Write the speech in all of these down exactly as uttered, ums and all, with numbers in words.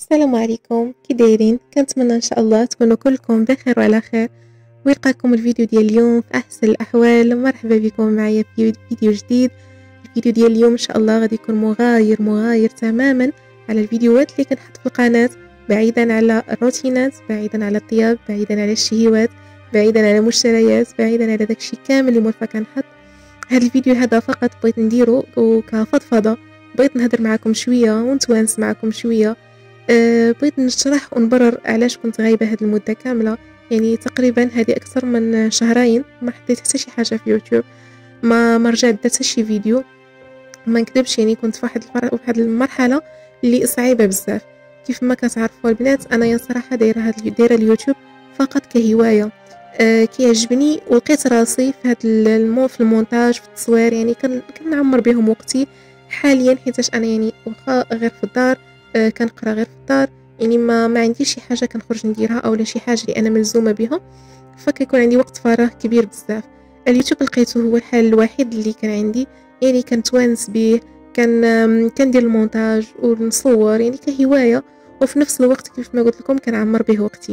السلام عليكم، كي دايرين؟ كنتمنى ان شاء الله تكونوا كلكم بخير وعلى خير، ويلقاكم الفيديو ديال اليوم في احسن الاحوال. مرحبا بكم معايا في فيديو جديد. الفيديو ديال اليوم ان شاء الله غادي يكون مغاير مغاير تماما على الفيديوهات اللي كنحط في القناه، بعيدا على الروتينات، بعيدا على الطياب، بعيدا على الشهيوات، بعيدا على المشتريات، بعيدا على داكشي كامل اللي مرفا كنحط. هذا الفيديو هذا فقط بغيت نديرو كفضفضه، بغيت نهضر معكم شويه ونتوانس معكم شويه. أه بغيت نشرح ونبرر علاش كنت غايبه هاد المده كامله، يعني تقريبا هذه اكثر من شهرين ما حطيت حتى شي حاجه في يوتيوب، ما ما رجعت درت حتى شي فيديو. ما نكذبش، يعني كنت في واحد واحد المرحله اللي صعيبه بزاف. كيف ما كتعرفوا البنات، انا يا صراحه دايره هاد دايره اليوتيوب فقط كهوايه. أه كيعجبني، ولقيت راسي في هاد المو في المونتاج، في التصوير، يعني كنعمر بهم وقتي حاليا، حيتاش انا يعني واخا غير في الدار، أه كنقرا غير في الدار، يعني ما ما عنديش شي حاجه كنخرج نديرها اولا شي حاجه اللي انا ملزومه بها، فكيكون عندي وقت فراغ كبير بزاف. اليوتيوب لقيته هو الحل الوحيد اللي كان عندي، يعني كنتوانس به، كان كندير المونتاج ونصور يعني كهوايه، وفي نفس الوقت كيف ما قلت لكم كنعمر به وقتي.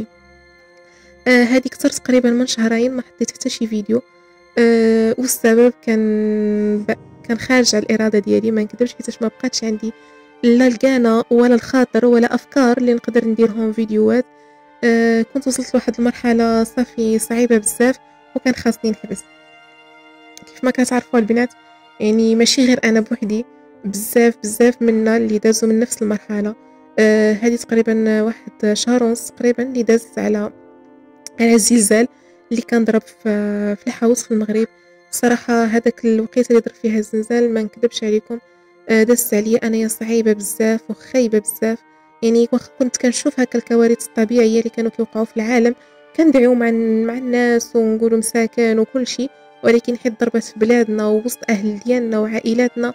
آه هذه كثر تقريبا من شهرين ما حطيت حتى شي فيديو، آه والسبب كان ب... كان خارج على الاراده ديالي، ما نكذبش، حيتاش ما بقاتش عندي لا القانه ولا الخاطر ولا افكار اللي نقدر نديرهم فيديوهات. آه كنت وصلت لواحد المرحله صافي صعيبه بزاف، وكان خاصني نحبس. كيف ما كتعرفوا البنات، يعني ماشي غير انا بوحدي، بزاف بزاف منا اللي دازوا من نفس المرحله. آه هذه تقريبا واحد شهر ونص تقريبا اللي داز على على الزلزال اللي كان ضرب في في الحوس في المغرب. صراحه هذاك الوقيته اللي ضرب فيها الزلزال ما نكذبش عليكم، آه دازت عليا انايا صعيبه بزاف وخايبه بزاف. يعني كنت كنشوف هكا الكوارث الطبيعيه اللي كانوا كيوقعوا في العالم، كندعيو مع مع الناس ونقولوا مساكن وكل شيء، ولكن حيت ضربت في بلادنا ووسط اهل ديالنا وعائلاتنا،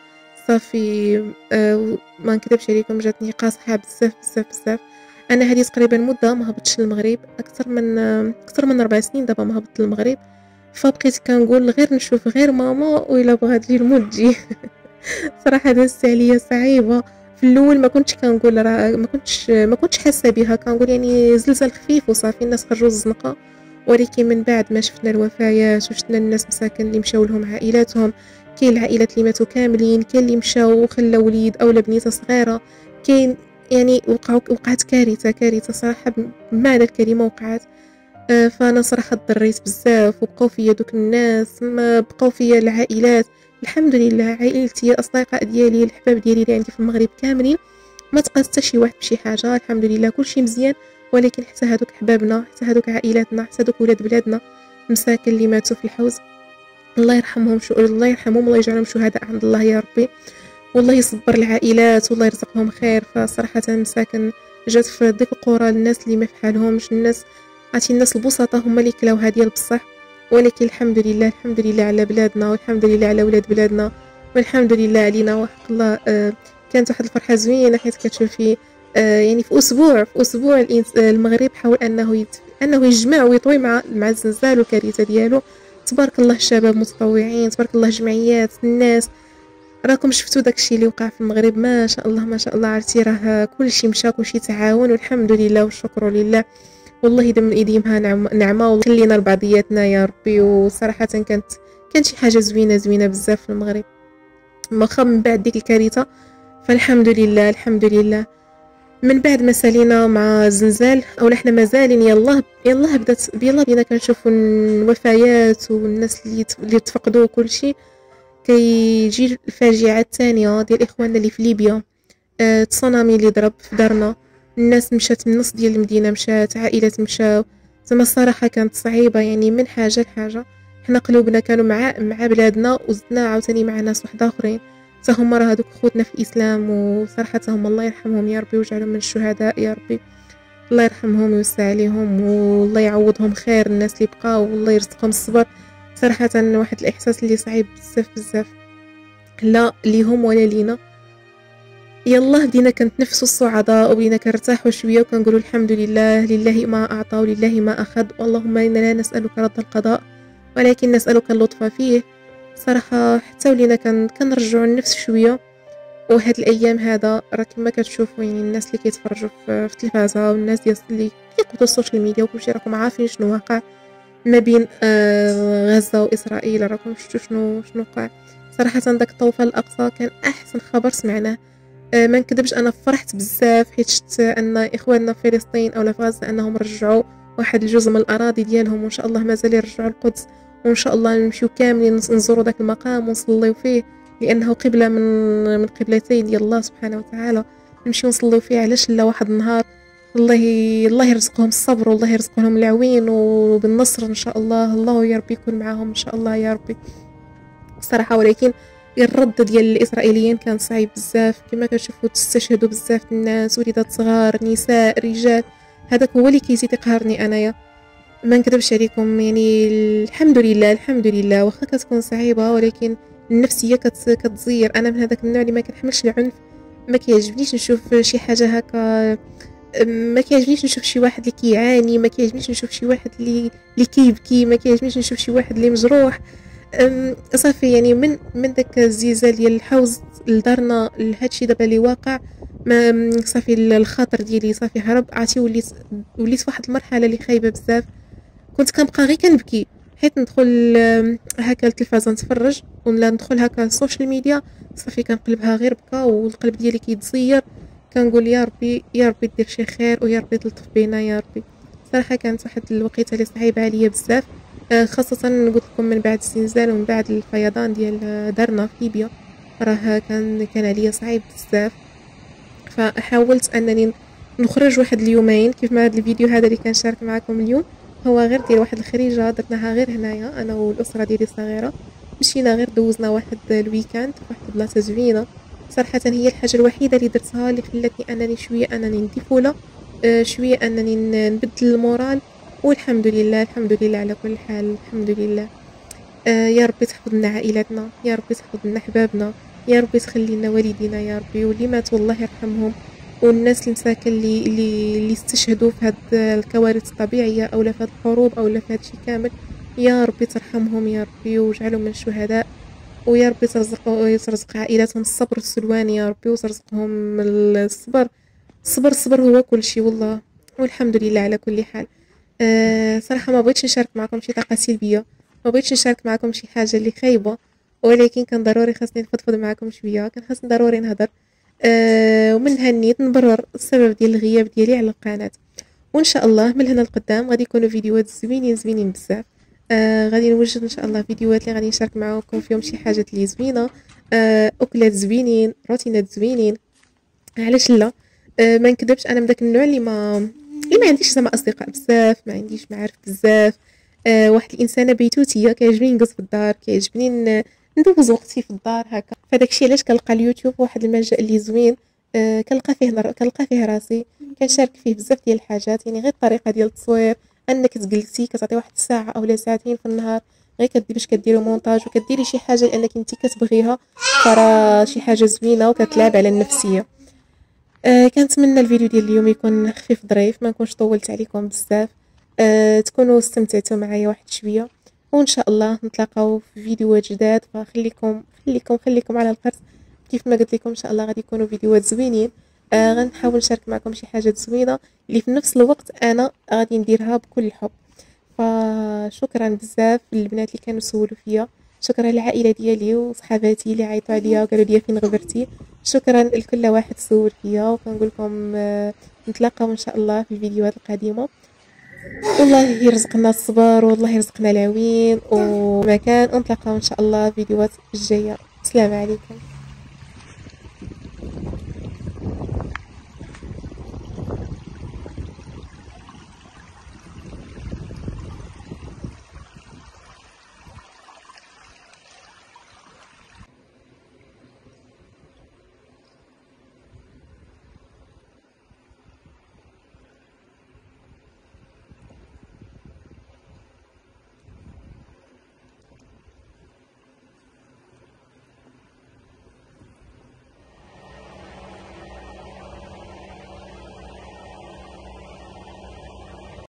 صافي آه ما نكذبش عليكم جاتني قاصحه بزاف بزاف بزاف. انا هذه تقريبا مده ما هبطتش للمغرب، اكثر من اكثر من اربع سنين دابا ما هبطت للمغرب، فبقيت كنقول غير نشوف غير ماما، وإلا بغات لي الموت تجي. صراحه دازت عليا صعيبه. في الاول ما كنتش كنقول راه ما كنتش ما كنتش حاسه بها، كنقول يعني زلزال خفيف وصافي الناس خرجوا الزنقه، ولكن من بعد ما شفنا الوفيات وشفنا الناس مساكن اللي مشاو لهم عائلاتهم، كاين العائلات اللي ماتوا كاملين، كاين اللي مشاو وخلاو وليد اولا بنيته صغيره، كاين يعني وقعوا وقعت كارثه كارثه صراحه بمعنى الكلمه وقعت. آه فانا صراحه ضريت بزاف، وبقاو فيا دوك الناس، ما بقاو فيا العائلات. الحمد لله عائلتي، الاصدقاء ديالي، الحباب ديالي اللي عندي في المغرب كاملين، ما تقاس حتى شي واحد بشي حاجه، الحمد لله كلشي مزيان. ولكن حتى هادوك حبابنا، حتى هادوك عائلاتنا، حتى هادوك ولاد بلادنا مساكن اللي ماتوا في الحوز، الله يرحمهم، شو الله يرحمهم، الله يجعلهم شهداء عند الله يا ربي، والله يصبر العائلات والله يرزقهم خير. فصراحه مساكن جات في ديك القرى الناس اللي ما فحالهمش، الناس عرفتي الناس البسطاء هما اللي كلاو هذه بصح. ولكن الحمد لله الحمد لله على بلادنا، والحمد لله على ولاد بلادنا، والحمد لله علينا وحق الله. آه كانت واحد الفرحه زوينه، حيت كتشوفي آه يعني في اسبوع في اسبوع المغرب حاول انه يت... انه يجمع ويطوي مع مع الزلزال والكارثه ديالو. تبارك الله الشباب متطوعين، تبارك الله جمعيات الناس، راكم شفتوا داكشي اللي وقع في المغرب، ما شاء الله ما شاء الله، عرفتي راه كلشي مشى كلشي تعاون، والحمد لله والشكر لله، والله يدم من ايديمها نعمه، وخلينا لبعضياتنا يا ربي. وصراحه كانت كانت شي حاجه زوينه زوينه بزاف في المغرب، واخا من بعد ديك الكارثه، فالحمد لله الحمد لله. من بعد ما سالينا مع الزلزال، او احنا مازالين يلاه يلاه بدات يلاه بينا كنشوفوا الوفيات والناس اللي اللي تفقدوا كل شيء. كيجي الفاجعه الثانيه ديال اخواننا اللي في ليبيا، آه، تسونامي اللي ضرب في دارنا، الناس مشات من النص ديال المدينه، مشات عائلات مشاو. زعما الصراحه كانت صعيبه، يعني من حاجه لحاجه. حنا قلوبنا كانوا مع مع بلادنا، وزدنا عاوتاني مع ناس واحد اخرين، حتى هما راه هذوك خوتنا في الاسلام، وصراحه هما الله يرحمهم يا ربي ويجعلهم من الشهداء يا ربي، الله يرحمهم ويوسع عليهم، والله يعوضهم خير الناس اللي بقاو، والله يرزقهم الصبر. صراحه واحد الاحساس اللي صعيب بزاف بزاف، لا ليهم ولا لينا. يلا بدينا كنتنفسوا الصعداء، وبدينا كنرتاحوا شويه، وكنقولوا الحمد لله، لله ما اعطى ولله ما اخذ، اللهم انا لا نسالك رد القضاء ولكن نسالك اللطف فيه. صراحه حتى ولينا كنرجعوا النفس شويه، وهاد الايام هذا راه كما كتشوفوا يعني الناس اللي كيتفرجوا في التلفازه والناس ديال اللي كيقبطوا السوشيال ميديا وكلشي راكم عارفين شنو واقع ما بين آه غزه واسرائيل. راكم شفتوا شنو شنو وقع صراحه. داك الطوفان الاقصى كان احسن خبر سمعناه. آه ما نكذبش انا فرحت بزاف حيت شفت ان اخواننا في فلسطين او في غزه انهم رجعوا واحد الجزء من الاراضي ديالهم، وان شاء الله مازال يرجعوا القدس، وان شاء الله نمشيو كاملين نزوروا داك المقام ونصليو فيه لانه قبله من من قبلتين ديال الله سبحانه وتعالى. نمشيو نصليو فيه علاش لا واحد النهار. الله الله يرزقهم الصبر والله يرزقهم العوين وبالنصر ان شاء الله. الله يا ربي يكون معاهم ان شاء الله يا ربي الصراحه. ولكن الرد ديال الاسرائيليين كان صعيب بزاف، كما كتشوفوا تستشهدوا بزاف الناس، وليدات صغار نساء رجال. هذاك هو اللي كيزيد يقهرني انايا ما نكذبش عليكم. يعني الحمد لله الحمد لله واخا كتكون صعيبه ولكن النفسيه كت كتزير. انا من هذاك النوع اللي ما كنحملش العنف، ما كيعجبنيش نشوف شي حاجه هكا، ما كيعجبنيش نشوف شي واحد اللي كيعاني، ما كيعجبنيش نشوف شي واحد اللي اللي كيبكي، ما كيعجبنيش نشوف شي واحد اللي مجروح. صافي يعني من من داك الزلزال ديال الحوز لدارنا لهادشي دابا اللي واقع، ما صافي الخاطر ديالي صافي هرب. عرفتي وليت وليت فواحد المرحله اللي خايبه بزاف. كنت كنبقى غير كنبكي حيت ندخل هكا التلفازه نتفرج ولا ندخل هكا السوشيال ميديا صافي كنقلبها غير بكا والقلب ديالي كيتزير. كنقول يا ربي يا ربي دير شي خير ويا ربي تلطف بينا يا ربي. صراحه كانت واحد الوقيته اللي صعيبه عليا بزاف، خاصه قلت لكم من بعد الزلزال ومن بعد الفيضان ديال دارنا في ليبيا راه كان كان عليا صعيب بزاف. فحاولت انني نخرج واحد اليومين كيف ما هذا الفيديو هذا اللي كنشارك معكم اليوم هو غير ديال واحد الخريجه درناها غير هنايا انا والاسره ديالي الصغيره. مشينا غير دوزنا واحد الويكاند في واحد البلاصه زوينه صراحه. هي الحاجه الوحيده اللي درتها اللي خلاتني انني شويه انني نديفولا آه شويه انني نبدل المورال. والحمد لله الحمد لله على كل حال الحمد لله. آه يا ربي تحفظ لنا عائلاتنا، يا ربي تحفظ لنا احبابنا، يا ربي تخلي لنا والدينا يا ربي، واللي ماتوا الله يرحمهم، والناس المساكن اللي اللي اللي استشهدوا في هاد الكوارث الطبيعيه او في هاد الحروب او في هاد الشيء كامل. يا ربي ترحمهم يا ربي واجعلهم من الشهداء، ويا ربي ترزق ترزق عائلاتهم الصبر والسلوان يا ربي، وترزقهم الصبر. الصبر الصبر هو كل شيء والله. والحمد لله على كل حال. أه صراحه ما بغيتش نشارك معكم شي طاقه سلبيه، ما بغيتش نشارك معكم شي حاجه اللي خايبه، ولكن كان ضروري خاصني نفضفض معكم شويه، كان خاصني ضروري نهضر. أه ومن هنيت نبرر السبب ديال الغياب ديالي على القناه. وان شاء الله من هنا لقدام غادي يكونوا فيديوهات زوينين زوينين بزاف. آه غادي نوجد ان شاء الله فيديوهات اللي غادي نشارك معكم فيهم شي حاجات اللي زوينه، آه اكلات زوينين، روتينات زوينين. علاش لا؟ آه ما نكذبش انا من داك النوع اللي ما اللي ما عنديش زعما اصدقاء بزاف، ما عنديش معارف بزاف. آه واحد الانسانه بيتوتيه، كيعجبني نجلس في الدار، كيعجبني ندوز وقتي في الدار هكا. فداك الشيء علاش كنلقى اليوتيوب واحد الملجا اللي زوين. آه كنلقى فيه نر... كنلقى فيه راسي، كنشارك فيه بزاف ديال الحاجات. يعني غير الطريقه ديال التصوير انك تجلسي كتعطي واحد الساعه اولا ساعتين في النهار غير كديري باش كديري مونتاج وكديري شي حاجه لانك انت كتبغيها، فراه شي حاجه زوينه وكتلعب على النفسيه. آه كنتمنى الفيديو ديال اليوم يكون خفيف ظريف، ما نكونش طولت عليكم بزاف، آه تكونوا استمتعتوا معايا واحد شويه، وان شاء الله نتلاقاو في فيديوهات جداد. فخليكم خليكم خليكم على القرص كيف ما قلت لكم ان شاء الله غادي يكونوا فيديوهات زوينين. آه غنحاول نشارك معكم شي حاجات زوينه اللي في نفس الوقت انا غادي نديرها بكل حب. فشكرا بزاف للبنات اللي كانوا سولوا فيا، شكرا للعائله ديالي وصحاباتي اللي عيطوا عليا وقالوا لي فين غبرتي، شكرا لكل واحد سول فيا. وكنقول لكم آه نتلاقاو ان شاء الله في الفيديوهات القادمه. والله يرزقنا الصبر والله يرزقنا العوين ومكان، ونتلاقاو ان شاء الله في فيديوهات الجايه. السلام عليكم.